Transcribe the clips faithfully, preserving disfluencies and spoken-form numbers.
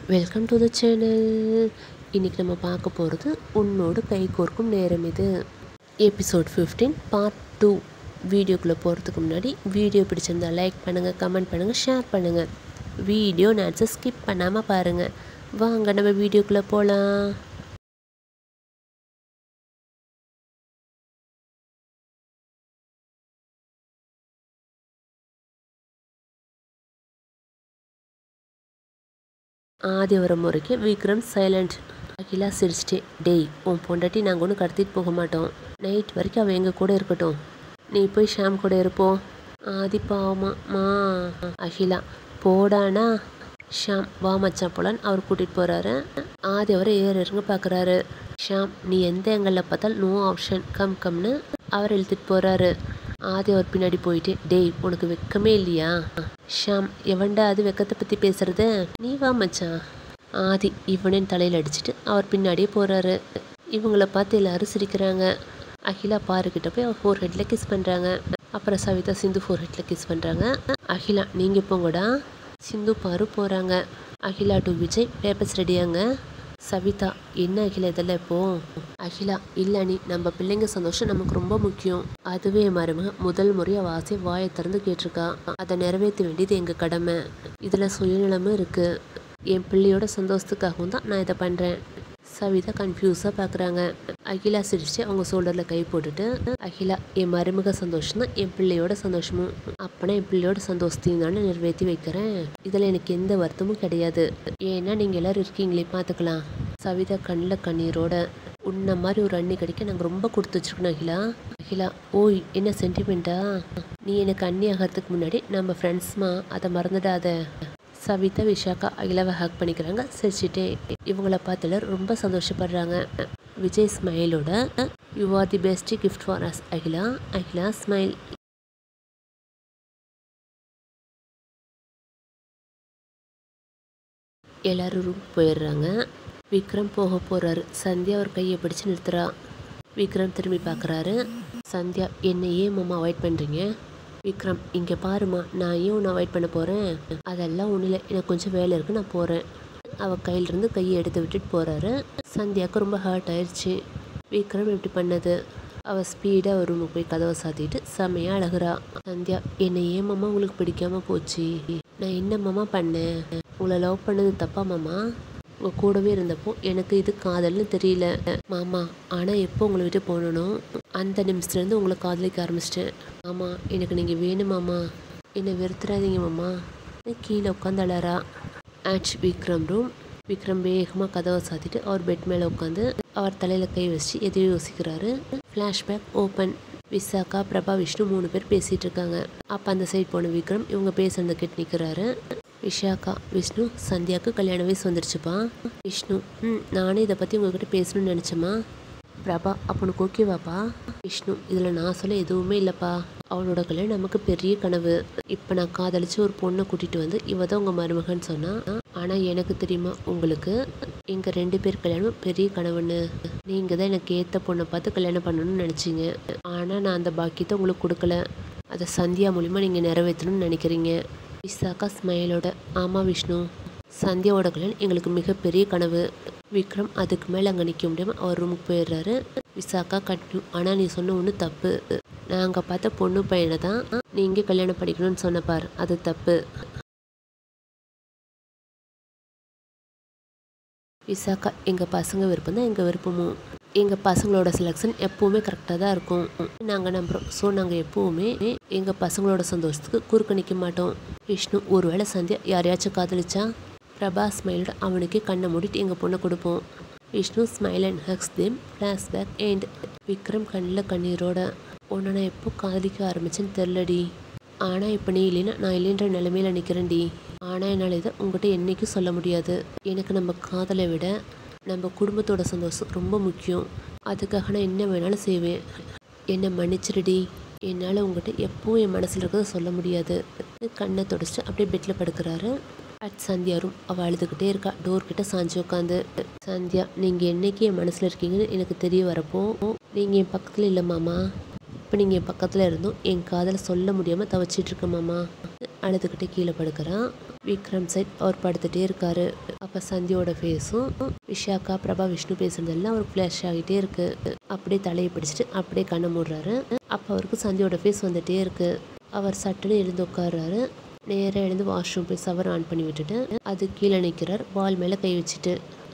Welcome to the channel. இன்றைக்கி நம்ம பார்க்க போகிறது உன்னோடு கை கோர்க்கும் நேரம் இது எபிசோட் ஃபிஃப்டீன் பார்ட் டூ. வீடியோக்குள்ளே போகிறதுக்கு முன்னாடி வீடியோ பிடிச்சிருந்தா லைக் பண்ணுங்கள், கமெண்ட் பண்ணுங்கள், ஷேர் பண்ணுங்கள். வீடியோ நேரத்தை ஸ்கிப் பண்ணாமல் பாருங்கள். வாங்க நம்ம வீடியோக்குள்ளே போகலாம். ஆதி வர முறைக்கு விக்ரம் சைலண்ட். அகிலா சிரிச்சிட்டே, டேய் உன் பொண்டாட்டி நாங்கள் ஒன்றும் கடத்திட்டு போக மாட்டோம். நைட் வரைக்கும் அவள் எங்கள் கூட இருக்கட்டும். நீ போய் ஷாம் கூட இருப்போம். ஆதி பாவமா மா. அகிலா போடானா. ஷாம் வா மச்சான் போலான்னு அவர் கூட்டிகிட்டு போகிறாரு. ஆதி அவரை ஏற இறங்க பார்க்குறாரு. ஷாம் நீ எந்த எங்களில் பார்த்தாலும் நோ ஆப்ஷன், கம் கம்னு அவர் இழுத்துட்டு போகிறாரு. ஆதி அவர் பின்னாடி போயிட்டு, டேய் உனக்கு வெக்கமே இல்லையா? ஷாம் எவன்டா அது வெக்கத்தை பற்றி பேசுறது? நீ வா மச்சான். ஆதி இவனின் தலையில் அடிச்சுட்டு அவர் பின்னாடியே போகிறாரு. இவங்கள பார்த்து எல்லாரும் சிரிக்கிறாங்க. அகிலா பாருக்கிட்ட போய் அவர் ஃபோர் ஹெட்டில் கிஸ் பண்ணுறாங்க. அப்புறம் சவிதா சிந்து ஃபோர் ஹெட்டில் கிஸ் பண்ணுறாங்க. அகிலா நீங்கள் போங்கடா. சிந்து பாரு போகிறாங்க. அகிலா டு விஜய் பேப்பர்ஸ் ரெடியாங்க. சவிதா என்ன அகிலா இதெல்லாம் இப்போ? அகிலா இல்லை நீ நம்ம பிள்ளைங்க சந்தோஷம் நமக்கு ரொம்ப முக்கியம். அதுவே மருமக முதல் முறையாக வாசி வாயை திறந்து கேட்டிருக்கா. அதை நிறைவேற்ற வேண்டியது எங்கள் கடமை. இதில் சுயநலமும் இருக்குது. என் பிள்ளையோட சந்தோஷத்துக்காகவும் தான் நான் இதை பண்ணுறேன். சவிதா கன்ஃபியூஸாக பார்க்குறாங்க. அகிலா சிரிச்சு அவங்க ஷோல்டரில் கை போட்டுட்டு, அகிலா என் மருமக சந்தோஷம் தான் என் பிள்ளையோட சந்தோஷமும். அப்போனா என் பிள்ளையோட சந்தோஷத்தையும் தானே நிறைவேற்றி வைக்கிறேன். இதில் எனக்கு எந்த வருத்தமும் கிடையாது. ஏன்னா நீங்கள் எல்லோரும் இருக்கீங்களே பார்த்துக்கலாம். சவிதா கண்ணில் கண்ணீரோட, உன்ன மாதிரி ஒரு அண்ணி கிடைக்க நாங்கள் ரொம்ப கொடுத்து வச்சுருக்கோம் அகிலா. அகிலா ஓய் என்ன சென்டிமெண்ட்டா? நீ எனக்கு அண்ணி ஆகிறதுக்கு முன்னாடி நம்ம ஃப்ரெண்ட்ஸ்மா, அதை மறந்துடாத. சவிதா விஷாக்கா அகிலாவை ஹக் பண்ணிக்கிறாங்க சிரிச்சிட்டே. இவங்கள பார்த்துல ரொம்ப சந்தோஷப்படுறாங்க. விஜய் ஸ்மைலோட, you are the best gift for us Akila. Akila smile. எல்லாரும் ரூம் போயிடுறாங்க. விக்ரம் போக போகிறாரு. சந்தியா அவர் கையை பிடிச்சு நிறுத்துறா. விக்ரம் திரும்பி பார்க்குறாரு. சந்தியா என்னை ஏன் மாமா அவாய்ட் பண்ணுறீங்க? விக்ரம் இங்கே பாருமா, நான் ஏன் உன்னை அவாய்ட் பண்ண போகிறேன்? அதெல்லாம் ஒன்றும் இல்லை, எனக்கு கொஞ்சம் வேலை இருக்குது, நான் போகிறேன். அவள் கையிலேருந்து கையை எடுத்து விட்டுட்டு போகிறாரு. சந்தியாவுக்கு ரொம்ப ஹர்ட் ஆயிடுச்சு. விக்ரம் இப்படி பண்ணது. அவள் ஸ்பீடாக ஒரு ரூமுக்கு போய் கதவை சாத்திட்டு செம்மையாக அழகுறா. சந்தியா என்னை ஏன் மாமா உங்களுக்கு பிடிக்காம போச்சு? நான் என்ன மாமா பண்ணேன்? உங்களை லவ் பண்ணது தப்பா மாமா? உங்கள் கூடவே இருந்தப்போ எனக்கு இது காதல்னு தெரியல மாமா. ஆனால் எப்போ உங்களை விட்டு போனணும் அந்த நிமிஷத்துலேருந்து உங்களை காதலிக்க ஆரம்பிச்சிட்டேன் மாமா. எனக்கு நீங்கள் வேணும் மாமா, என்னை வெறுத்துறாதீங்க மாமா. கீழே உட்காந்து அழறா. ஆச் விக்ரம் ரூம். விக்ரம் வேகமாக கதவை சாத்திட்டு அவர் பெட் மேலே உட்காந்து அவர் தலையில் கை வச்சு எதையோ யோசிக்கிறாரு. Flashback open. விசாக்கா, பிரபா, விஷ்ணு மூணு பேர் பேசிகிட்டு இருக்காங்க. அப்போ அந்த சைட் போன விக்ரம் இவங்க பேசுறத கேட்டு நிற்கிறாரு. விஷாக்கா, விஷ்ணு சந்தியாவுக்கு கல்யாண வயசு வந்துருச்சுப்பா. விஷ்ணு ம் நானே இதை பற்றி உங்ககிட்ட பேசணும்னு நினச்சேம்மா. பிரபா அப்போ உனக்கு ஓகேவாப்பா? விஷ்ணு இதில் நான் சொல்ல எதுவுமே இல்லைப்பா. அவளோட கல்யாணம் நமக்கு பெரிய கனவு. இப்போ நான் காதலிச்சு ஒரு பொண்ணை கூட்டிகிட்டு வந்து இவ தான் உங்கள் மருமகன்னு சொன்னால், ஆனால் எனக்கு தெரியுமா உங்களுக்கு எங்கள் ரெண்டு பேர் கல்யாணம் பெரிய கனவுன்னு. நீங்கள் தான் எனக்கு ஏற்ற பொண்ணை பார்த்து கல்யாணம் பண்ணணும்னு நினச்சிங்க. ஆனால் நான் அந்த பாக்கியத்தை உங்களுக்கு கொடுக்கல. அதை சந்தியா மூலிமா நீங்கள் நிறைவேற்றணும்னு நினைக்கிறீங்க. விசாக்கா ஸ்மைலோட, ஆமாம் விஷ்ணு, சந்தியாவோட கல்யாணம் எங்களுக்கு மிகப்பெரிய கனவு. விக்ரம் அதுக்கு மேலே அங்கே நிற்க முடியாமல் அவர் ரூமுக்கு போயிடுறாரு. விசாக்கா கண்டினியூ, ஆனால் நீ சொன்ன ஒன்று தப்பு. நாங்கள் பார்த்த பொண்ணு பையனை தான் நீங்கள் கல்யாணம் பண்ணிக்கணும்னு சொன்னப்பார், அது தப்பு. விசாக்கா எங்கள் பசங்க விருப்பம் தான் எங்கள் விருப்பமும். எங்கள் பசங்களோட செலெக்ஷன் எப்போவுமே கரெக்டாக தான் இருக்கும் நாங்கள் நம்புகிறோம். ஸோ நாங்கள் எப்போவுமே எங்கள் பசங்களோட சந்தோஷத்துக்கு குறுக்க நிற்க மாட்டோம். விஷ்ணு ஒருவேளை சந்தியா யாரையாச்சும் காதலிச்சா? பிரபா ஸ்மைலோட, அவனுக்கே கண்ணை மூடிட்டு எங்கள் பொண்ணை கொடுப்போம். Vishnu smile and hugs them. Flashback end. Vikram கண்ணில் கண்ணீரோட, உன்னை நான் எப்போ காதலிக்க ஆரம்பிச்சேன்னு தெரிலடி. ஆனால் இப்போ நீ இல்லைன்னா நான் இல்லைன்ற நிலைமையில நிற்கிறேன்டி. ஆனால் என்னால் இதை உங்கள்கிட்ட என்றைக்கும் சொல்ல முடியாது. எனக்கு நம்ம காதலை விட நம்ம குடும்பத்தோட சந்தோஷம் ரொம்ப முக்கியம். அதுக்காக நான் என்ன வேணாலும் செய்வேன். என்னை மன்னிச்சிருடி. என்னால் உங்கள்கிட்ட எப்போவும் என் மனசில் இருக்கிறத சொல்ல முடியாது. கண்ணை தொடச்சிட்டு அப்படியே பெட்டில் படுக்கிறாரு. At Sandhya room. அவள் அழுதுகிட்டே இருக்கா டோர்கிட்ட சாஞ்சி உட்காந்து. சந்தியா நீங்கள் என்னைக்கு என் மனசில் இருக்கீங்கன்னு எனக்கு தெரிய வரப்போ நீங்கள் என் பக்கத்தில் இல்லை மாமா. இப்போ நீங்கள் என் பக்கத்தில் இருந்தும் என் காதலை சொல்ல முடியாமல் தவச்சிட்டு இருக்க மாமா. அழுதுகிட்டே கீழே படுக்கிறான். விக்ரம் சைட் அவர் படுத்துகிட்டே இருக்காரு. அப்போ சந்தியோட ஃபேஸும் விஷாக்கா பிரபா விஷ்ணு பேசுறதெல்லாம் அவருக்கு ஃப்ளாஷ் ஆகிட்டே இருக்கு. அப்படியே தலையை பிடிச்சிட்டு அப்படியே கண்ணை மூடுறாரு. அப்போ அவருக்கு சந்தியோட ஃபேஸ் வந்துட்டே இருக்கு. அவர் சட்டுன்னு எழுந்து உட்கார்றாரு. நேராக எழுந்து வாஷ்ரூம் போய் சவர் ஆன் பண்ணி விட்டுட்டு அது கீழே நிற்கிறார் பால் மேலே கை வச்சுட்டு.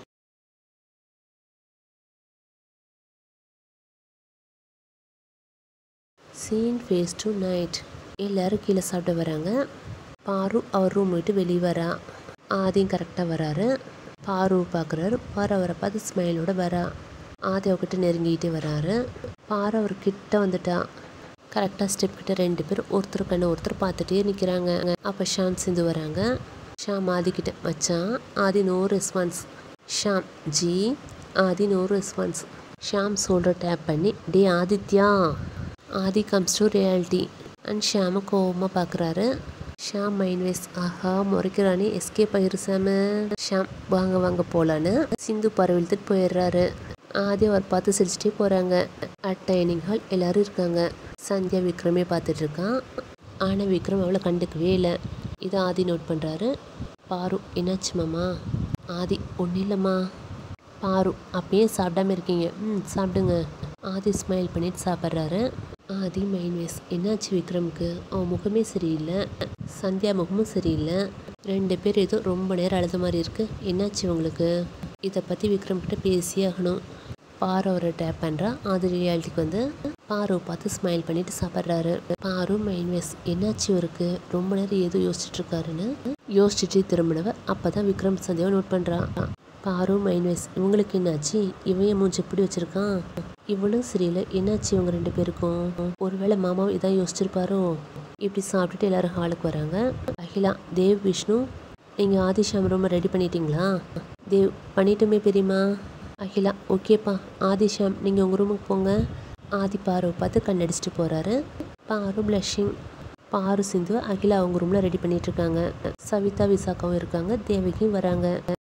Scene phase to night. எல்லாரும் கீழே சாப்பிட வராங்க. பாரு அவர் ரூம் விட்டு வெளியே வரா. ஆதியும் கரெக்டாக வராரு. பாருவை பார்க்குறாரு. பாரு அவரை பார்த்து ஸ்மைலோட வரா. ஆதி அவர்கிட்ட நெருங்கிக்கிட்டே வராரு. பாரு அவர் கிட்ட வந்துட்டா. கரெக்டாக ஸ்டெப் கிட்ட ரெண்டு பேர் ஒருத்தர் கண்ணை ஒருத்தர் பார்த்துட்டே நிற்கிறாங்க. அப்போ ஷாம் சிந்து வராங்க. ஷாம் ஆதிக்கிட்ட மச்சான். Aadhi no response. Sham ji. Aadhi no response. Sham shoulder tap பண்ணி டே Adithya. Aadhi comes to reality and ஷாமை கோவமாக பார்க்குறாரு. Sham mind waves. ஆஹா முறைக்கிறானே எஸ்கேப் ஆயிருசாம. ஷாம் வாங்க வாங்க போகலான்னு சிந்து பரவிழுத்துட்டு போயிடுறாரு. ஆதி அவர் பார்த்து சிரிச்சிட்டே போகிறாங்க. அட் டைனிங் ஹால் எல்லோரும் இருக்காங்க. சந்தியா விக்ரமே பார்த்துட்டு இருக்கான். ஆனால் விக்ரம் அவளை கண்டுக்கவே இல்லை. இதை ஆதி நோட் பண்ணுறாரு. பாரு என்னாச்சு மாமா? ஆதி ஒன்றும் இல்லைம்மா. பாரு அப்பயே சாப்பிடாம இருக்கீங்க. ம் சாப்பிடுங்க. ஆதி ஸ்மைல் பண்ணிட்டு சாப்பிட்றாரு. Aadhi mind waves. என்னாச்சு விக்ரமுக்கு? அவன் முகமே சரியில்லை. சந்தியா முகமும் சரியில்லை. ரெண்டு பேர் ஏதோ ரொம்ப நேரம் அழுத மாதிரி இருக்குது. என்னாச்சு உங்களுக்கு? இதை பற்றி விக்ரம் கிட்ட பேசியே ஆகணும். பாரு அவரை டேப் பண்ணுறா. ஆதி ரியாலிட்டிக்கு வந்து பாருவை பார்த்து ஸ்மைல் பண்ணிட்டு சாப்பிட்றாரு. பாரு மைண்ட் வேஸ். என்னாச்சு இவருக்கு? ரொம்ப நேரம் ஏதோ யோசிச்சுட்டு இருக்காருன்னு யோசிச்சுட்டு திரும்பினவ அப்போ தான் விக்ரம் சந்தியாவை நோட் பண்ணுறான். பாரு மைண்ட் வேஸ். இவங்களுக்கு என்னாச்சு? இவன் மூஞ்சி எப்படி வச்சுருக்கான்? இவளும் சரியில்லை. என்னாச்சு இவங்க ரெண்டு பேருக்கும்? ஒருவேளை மாமாவும் இதான் யோசிச்சிருப்பாரோ? இப்படி சாப்பிட்டுட்டு எல்லாரும் ஹாலுக்கு வராங்க. அகிலா, தேவ், விஷ்ணு நீங்கள் ஆதிஷாம் ரூமை ரெடி பண்ணிட்டீங்களா? தேவ் பண்ணிட்டுமே பெரியம்மா. அகிலா ஓகேப்பா. ஆதிஷாம் நீங்கள் உங்கள் ரூமுக்கு போங்க. ஆதி பாருவை பார்த்து கண்ணடிச்சிட்டு போகிறாரு. பாரு பிளஷிங். பாரு சிந்து அகிலா அவங்க ரூமில் ரெடி பண்ணிகிட்ருக்காங்க. சவிதா விசாக்காவும் இருக்காங்க. தேவகியும் வராங்க.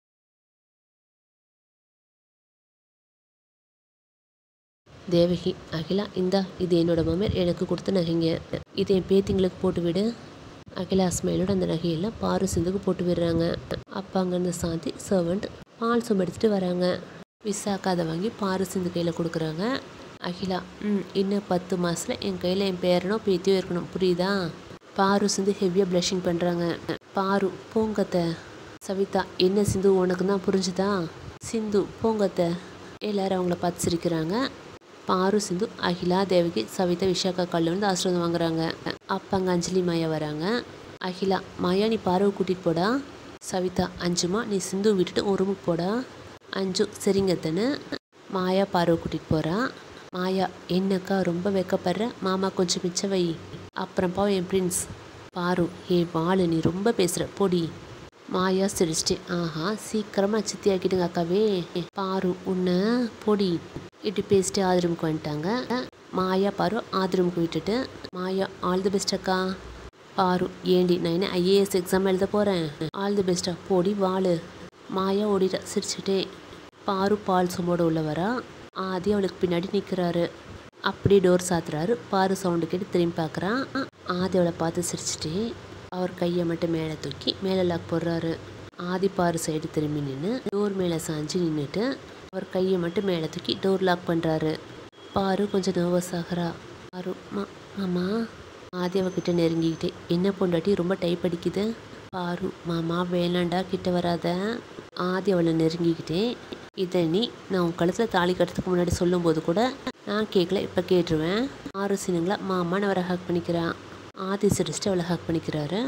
தேவகி. அகிலா இந்தா இது என்னோட மாமியார் எனக்கு கொடுத்த நகைங்க. இது என் பேத்திங்களுக்கு போட்டு விடு. அகிலா ஸ்மைலோட அந்த நகையெல்லாம் பாரு சிந்துக்கு போட்டு விடுறாங்க. அப்போ அங்கேருந்து சாந்தி சர்வெண்ட் பால் சொம்பு எடுத்துகிட்டு வராங்க. விசாக்கா அதை வாங்கி பாரு சிந்து கையில் கொடுக்குறாங்க. அகிலா ம் இன்னும் பத்து மாதத்தில் என் கையில் என் பேரனோ பேத்தியோ இருக்கணும் புரியுதா? பாரு சிந்து ஹெவியாக ப்ளஷிங் பண்ணுறாங்க. பாரு போங்கத்த. சவிதா என்ன சிந்து உனக்கு தான் புரிஞ்சுதா? சிந்து போங்கத்த. எல்லாரும் அவங்கள பார்த்து சிரிக்கிறாங்க. பாரு சிந்து அகிலா தேவகி சவிதா விஷாக்கா காலில் வந்து ஆசீர்வாதம் வாங்குறாங்க. அப்போ அங்கே அஞ்சலி மாயா வராங்க. அகிலா மாயா நீ பாருவை கூட்டிகிட்டு போடா. சவிதா அஞ்சுமா நீ சிந்து விட்டுட்டு ஒரு ரூமுக்கு போடா. அஞ்சு சரிங்கத்தன்னு மாயா பாருவை கூட்டிகிட்டு போகிறா. மாயா என்னக்கா ரொம்ப வெக்கப்படுற? மாமா கொஞ்சம் மிச்ச வை. அப்புறம்ப்பா என் பிரின்ஸ். பாரு ஏ வாழு நீ ரொம்ப பேசுகிற பொடி. மாயா சிரிச்சிட்டு ஆஹா சீக்கிரமாக சித்தி ஆக்கிடுங்க அக்காவே. பாரு உன்னை பொடி. இப்படி பேசிட்டு ஆதி ரூமுக்கு வந்துட்டாங்க. மாயா பாரு ஆதி ரூமுக்கு விட்டுட்டு மாயா ஆல் தி பெஸ்ட் அக்கா. பாரு ஏண்டி நான் என்ன ஐஏஎஸ் எக்ஸாம் எழுத போகிறேன்? ஆல் தி பெஸ்டா போடி வாழு. மாயா ஓடிட்டா சிரிச்சுட்டே. பாரு பால் சொம்போட உள்ள வரா. ஆதி அவளுக்கு பின்னாடி நிற்கிறாரு. அப்படியே டோர் சாத்துறாரு. பாரு சவுண்டு கேட்டு திரும்பி பார்க்குறான். ஆதி அவளை பார்த்து சிரிச்சுட்டே அவர் கையை மட்டும் மேலே தூக்கி மேலே லாக் போடுறாரு. ஆதி பாரு சைடு திரும்பி நின்று டோர் மேலே சாஞ்சு நின்றுட்டு அவர் கையை மட்டும் மேலே தூக்கி டோர் லாக் பண்ணுறாரு. பாரு கொஞ்சம் நர்வஸ் ஆகிறா. பாரு மா மாமா. ஆதி அவகிட்ட நெருங்கிக்கிட்டே என்ன பொண்டாட்டி ரொம்ப டைப் அடிக்குது. பாரு மாமா வேணாண்டா கிட்ட வராத. ஆதி அவளை நெருங்கிக்கிட்டே இதை நீ நான் உன் கழுத்தில் தாலி கட்டுறதுக்கு முன்னாடி சொல்லும்போது கூட நான் கேட்கல இப்போ கேட்டுருவேன். ஆறு சினுங்களா மாமான்னு அவரை ஹக் பண்ணிக்கிறான். ஆதி சிரிச்சிட்டு அவளை ஹக் பண்ணிக்கிறாரு.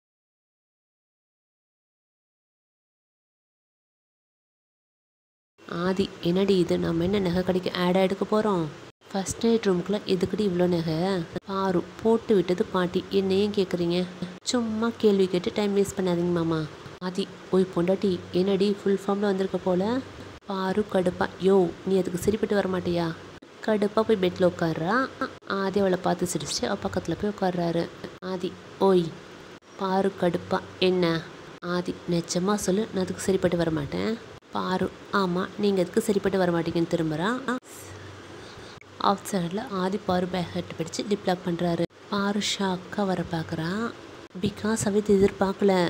ஆதி என்னடி இது நம்ம என்ன நகை கடைக்கு ஆடாக எடுக்க போகிறோம்? ஃபஸ்ட் நைட் ரூமுக்குள்ளே எதுக்கடி இவ்வளோ நகை? பாரு போட்டு விட்டது பாட்டி என்னையும் கேட்குறீங்க? சும்மா கேள்வி கேட்டு டைம் வேஸ்ட் பண்ணாதீங்க மாமா. ஆதி ஓய் பொண்டாட்டி என்னடி ஃபுல் ஃபார்மில் வந்திருக்க போல. பாரு கடுப்பா யோ நீ அதுக்கு சரிப்பட்டு வர மாட்டியா? கடுப்பாக போய் பெட்டில் உட்கார்றா. ஆதி அவளை பார்த்து சிரிச்சிட்டு அவள் பக்கத்தில் போய் உட்கார்றாரு. ஆதி ஓய். பாரு கடுப்பா என்ன? ஆதி நிச்சயமாக சொல்லு நான் அதுக்கு சரிப்பட்டு வர மாட்டேன். பாரு ஆமாம் நீங்கள் அதுக்கு சரிப்பட்டு வர மாட்டீங்கன்னு திரும்புகிறான். ஆஃப் சைடில் ஆதி பாரு பேக் ஹெட் பிடிச்சி லிப் லாக் பண்ணுறாரு. பாரு ஷாக்காக வர பார்க்குறான். பிகாஸ் அவ இது எதிர்பார்க்கல.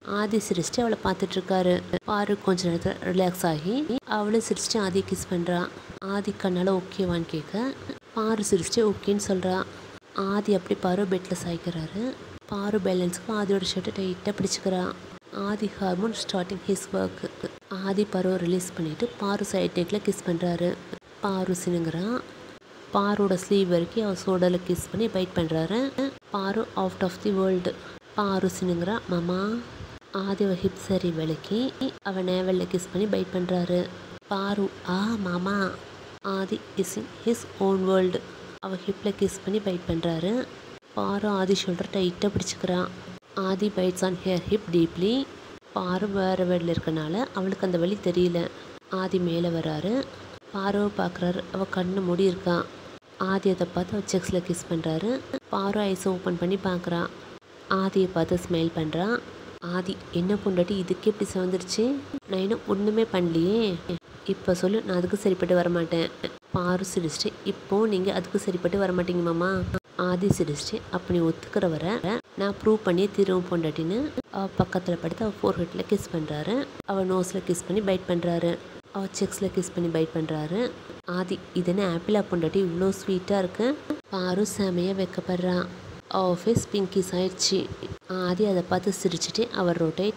ஆதி சிரிச்சுட்டு அவளை பார்த்துட்டு இருக்காரு. பாரு கொஞ்ச நேரத்தில் ரிலாக்ஸ் ஆகி அவளும் சிரிச்சுட்டு ஆதியை கிஸ் பண்ணுறான். ஆதி கண்ணால் ஓகேவான்னு கேட்க பாரு சிரிச்சுட்டு ஓகேன்னு சொல்கிறா. ஆதி அப்படி பாரு பெட்டில் சாய்க்கிறாரு. பாரு பேலன்ஸுக்கு ஆதியோட ஷர்ட்டை டைட்டாக பிடிச்சிக்கிறான். Aadhi hormone starting his work. Aadhi பருவை ரிலீஸ் பண்ணிவிட்டு பாரு சைட் நெக்கில் கிஸ் பண்ணுறாரு. பாரு சினுங்கிறான். பாரோட ஸ்லீவ் வரைக்கும் அவள் சோடாவில் கிஸ் பண்ணி பைட் பண்ணுறாரு. பாரு அவுட் ஆஃப் தி வேர்ல்டு. பாரு சினுங்கிறா. மாமா. ஆதி அவள் ஹிப் சரி விளக்கி அவன் நேவலில் கிஸ் பண்ணி பைட் பண்ணுறாரு. பாரு ஆ மாமா. Aadhi is in his own world. அவள் ஹிப்பில் கிஸ் பண்ணி பைட் பண்ணுறாரு. பாரு ஆதி ஷோல்டர் டைட்டாக பிடிச்சிக்கிறான். Aadhi bites on her hip deeply. Paaru வேறு வேர்டில் இருக்கனால அவளுக்கு அந்த வழி தெரியல. ஆதி மேலே வராரு. பாருவை பார்க்குறாரு. அவள் கண்ணு மூடி இருக்கான். ஆதி அதை பார்த்து அவள் செக்ஸில் கிஸ் பண்ணுறாரு. பாரு ஐஸை ஓப்பன் பண்ணி பார்க்குறான். ஆதியை பார்த்து ஸ்மைல் பண்ணுறான். ஆதி என்ன பொண்டாட்டி இதுக்கு எப்படி சிவந்துருச்சு? நான் இன்னும் ஒன்றுமே பண்ணலையே. இப்போ சொல்லு, நான் அதுக்கு சரிப்பட்டு வரமாட்டேன். பாரு சிரிச்சிட்டு இப்போது நீங்கள் அதுக்கு சரிப்பட்டு வரமாட்டீங்க மாமா. ஆதி சிரிச்சிட்டு அப்படி ஒத்துக்கிற வர நான் ப்ரூவ் பண்ணியே திரும்ப பொண்டாட்டின்னு அவள் பக்கத்தில் படுத்து அவள் ஃபோர் ஹெட்டில் கிஸ் பண்ணுறாரு. அவள் நோஸில் கிஸ் பண்ணி பைட் பண்ணுறாரு. அவள் செக்ஸில் கிஸ் பண்ணி பைட் பண்ணுறாரு. ஆதி இதென்ன ஆப்பிளா பொண்டாட்டி இவ்வளோ ஸ்வீட்டாக இருக்கு. பாரு செமையாக வைக்கப்படுறான். அவள் ஃபேஸ் பிங்கிஸ் ஆயிடுச்சு. ஆதி அதை பார்த்து சிரிச்சுட்டு அவர் ரொட்டேட்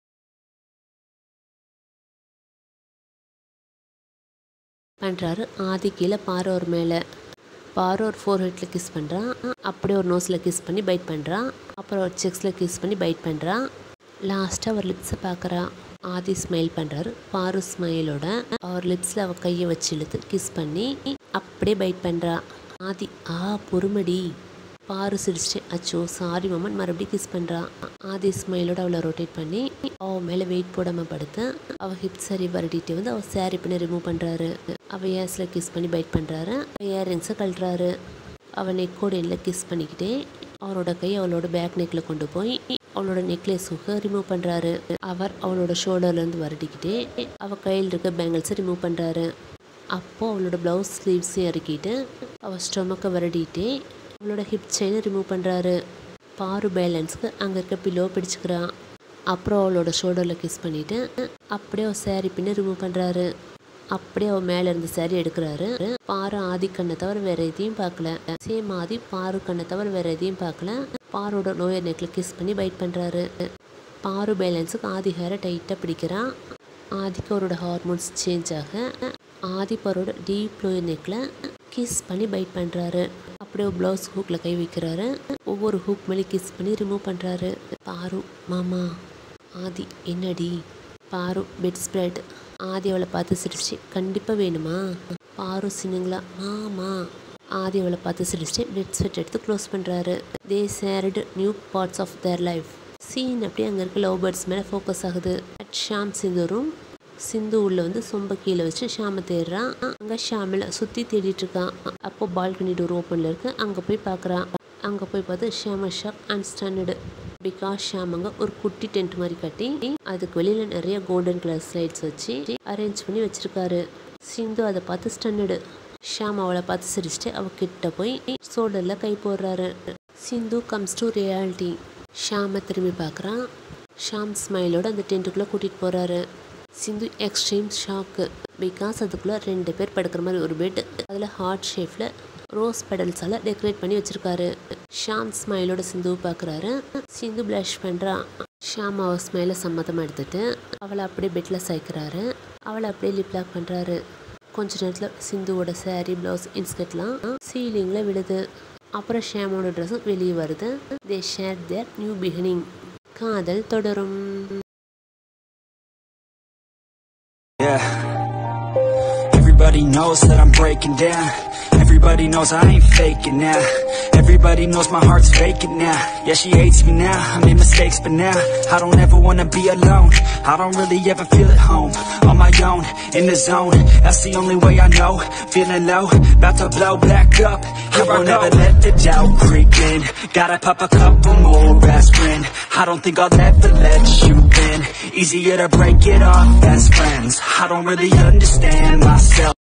பண்ணுறாரு. ஆதி கீழே பாரு ஒரு மேலே. பாரு ஒரு ஃபோர் ஹெட்டில் கிஸ் பண்ணுறான். அப்படியே ஒரு நோஸில் கிஸ் பண்ணி பைட் பண்ணுறான். அப்புறம் ஒரு செக்ஸில் கிஸ் பண்ணி பைட் பண்ணுறான். லாஸ்ட்டாக அவர் லிப்ஸை பார்க்குறான். ஆதி ஸ்மைல் பண்ணுறாரு. பாரு ஸ்மைலோட அவர் லிப்ஸில் அவள் கையை வச்சு இழுத்து கிஸ் பண்ணி அப்படியே பைட் பண்ணுறா. ஆதி ஆ பொறுமடி. பாரு சிரிச்சிட்டு அச்சோ சாரி மாமன் மறுபடியும் கிஸ் பண்ணுறா. ஆதி ஸ்மைலோட அவளை ரொட்டேட் பண்ணி அவள் மேலே வெயிட் போடாமல் படுத்து அவள் ஹிப் சாரி வருடிட்டு வந்து அவள் சாரி பண்ணி ரிமூவ் பண்ணுறாரு. அவள் ஏர்ஸில் கிஸ் பண்ணி பைட் பண்ணுறாரு. இயரிங்ஸை கழட்டுறாரு. அவள் நெக்கோட எல்லாம் கிஸ் பண்ணிக்கிட்டே அவரோட கை அவளோட பேக் நெக்கில் கொண்டு போய் அவளோட நெக்லஸுக்கு ரிமூவ் பண்ணுறாரு. அவர் அவளோட ஷோல்டர்லேருந்து வருடிக்கிட்டே அவள் கையில் இருக்க பேங்கிள்ஸை ரிமூவ் பண்ணுறாரு. அப்போது அவளோட ப்ளவுஸ் ஸ்லீவ்ஸையும் இறக்கிட்டு அவள் ஸ்டொமக்கை வருடிட்டே அவளோட ஹிப் செயினை ரிமூவ் பண்ணுறாரு. பாரு பேலன்ஸ்க்கு அங்கே இருக்க பில்லோ பிடிச்சிக்கிறான். அப்புறம் அவளோட ஷோல்டரில் கிஸ் பண்ணிவிட்டு அப்படியே அவள் சாரி பின்ன ரிமூவ் பண்ணுறாரு. அப்படியே அவள் மேலே இருந்து சாரி எடுக்கிறாரு. பாரு ஆதி கண்ணை தவிர வேறு எதையும் பார்க்கல. சேம் ஆதி பாரு கண்ணை தவிர வேறு எதையும் பார்க்கல. பாரோட லோயர் நெக்கில் கிஸ் பண்ணி பைட் பண்ணுறாரு. பாரு பேலன்ஸுக்கு ஆதி ஹேரை டைட்டாக பிடிக்கிறான். ஆதிக்கு அவரோட ஹார்மோன்ஸ் சேஞ்ச் ஆக ஆதி பாரோட டீப் லோயர் நெக்கில் கிஸ் பண்ணி பைட் பண்ணுறாரு. அப்படியே ப்ளவுஸ் ஹூக்கில் கை வைக்கிறாரு. ஒவ்வொரு ஹூக் மேலே கிஸ் பண்ணி ரிமூவ் பண்ணுறாரு. பாரு மாமா. ஆதி என்னடி? பாரு பெட் ஸ்ப்ரெட். ஆதி அவளை பார்த்து சிரிச்சு கண்டிப்பாக வேணுமா? பாரு சின்னுங்களா மாமா. ஆதி அவளை பார்த்து சிரிச்சுட்டு பெட் ஸ்வெட் எடுத்து க்ளோஸ் பண்ணுறாரு. They shared new parts of their life. Scene அப்படியே அங்கே இருக்க லவ் பேர்ட்ஸ் மேலே ஃபோக்கஸ் ஆகுது. At Sham Sindhu room. சிந்து உள்ள வந்து சொம்ப கீழே வச்சு ஷாமை தேடுறான். அங்கே ஷாமில் சுற்றி தேடிட்டு இருக்கான். அப்போ பால்கனி டோர் ஓப்பனில் இருக்கு. அங்கே போய் பார்க்குறான். அங்கே போய் பார்த்து ஷாம shock and standard. Because Sham அங்கே ஒரு குட்டி டென்ட் மாதிரி கட்டி அதுக்கு வெளியில் நிறைய கோல்டன் கலர் ஸ்லைட்ஸ் வச்சு அரேஞ்ச் பண்ணி வச்சிருக்காரு. சிந்து அதை பார்த்து ஸ்டாண்டர்டு. ஷாம் அவளை பார்த்து சிரிச்சுட்டு அவள் கிட்ட போய் சோடரில் கை போடுறாரு. Sindhu comes to reality. ஷாமை திரும்பி பார்க்குறான். ஷாம் ஸ்மைலோட அந்த டென்ட்டுக்குள்ளே கூட்டிகிட்டு போகிறாரு. சிந்து எக்ஸ்ட்ரீம் ஷாக்கு. பிகாஸ் அதுக்குள்ளே ரெண்டு பேர் படுக்கிற மாதிரி ஒரு பெட், அதில் ஹார்ட் ஷேப்பில் ரோஸ் பெடல்ஸால் டெக்கரேட் பண்ணி வச்சுருக்காரு. ஷாம் ஸ்மைலோட சிந்துவை பார்க்குறாரு. சிந்து ப்ளஷ் பண்ணுறான். ஷாம் அவள் ஸ்மைலை சம்மதமாக எடுத்துட்டு அவளை அப்படியே பெட்டில் சாய்க்கிறாரு. அவளை அப்படியே லிப் லாக் பண்ணுறாரு. கொஞ்ச நேரத்தில் சிந்துவோட சாரீ ப்ளவுஸ் இன்ஸ்கர்ட்லாம் சீலிங்கில் விழுது. அப்புறம் ஷாமோட ட்ரெஸ்ஸும் வெளியே வருது. They share their new beginning. காதல் தொடரும். Yeah, everybody knows that I'm breaking down. Everybody knows I ain't faking now. Everybody knows my heart's faking now. Yeah, she hates me now, I made mistakes but now I don't ever wanna be alone. I don't really ever feel at home. On my own, in the zone, that's the only way I know. Feeling low, about to blow back up. I won't ever let the doubt creep in. Gotta pop a couple more aspirin. I don't think I'll ever let you in. Easier to break it off best friends. I don't really understand myself.